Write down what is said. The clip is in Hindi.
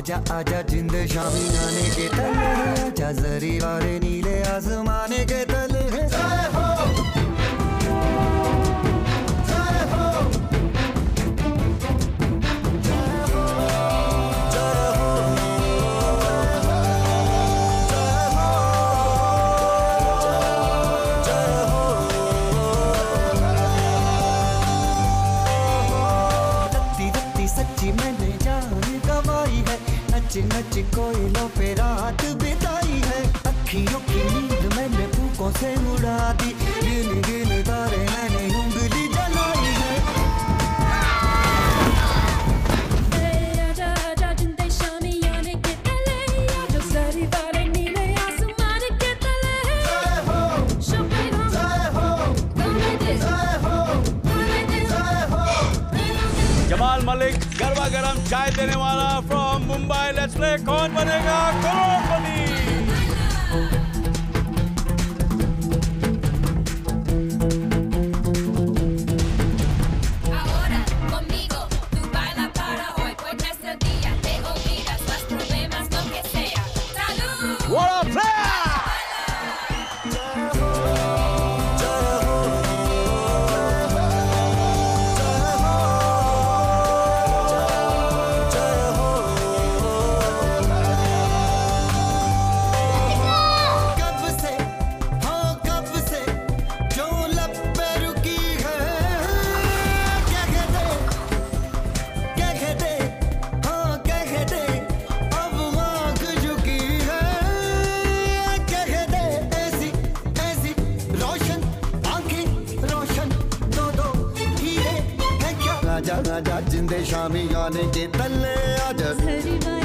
आजा आजा जिंद शामी आने के तले, आजा जरी वाले नीले आसमाने के तले। जय हो जय हो जय हो जय हो जय हो रत्ती रत्ती सच्ची मैंने जान गवाई है, नच नच कोयलों पे रात बिताई है। अखियों की नींद मैंने फूकों से उड़ा दी, गिन गिन तारे मैंने उंगली जलाई है। आजा आजा जिंदे शामी आने के तले, आजा सारी बारें नीले आसमान के तले। जय हो शोपेरा जय हो कॉमेडी जय हो जय हो। जमाल मलिक गरबा गरम चाय देने वाला फ्रॉम मुंबई। लेट्स प्ले कौन बनेगा करोड़पति। Ahora conmigo tú baila para hoy, pues nuestro día te olvidas los problemas, lo que sea. ¡Salud! What a player! कब से हाँ कब से जो लब पे रुकी है, क्या कहते हाँ क्या कहते अब आँख झुकी है। क्या कहते ऐसी ऐसी रोशन आँखें रोशन दो दो हीरे है क्या। आजा आजा जिंदे शामी आने के तले, आजा हरी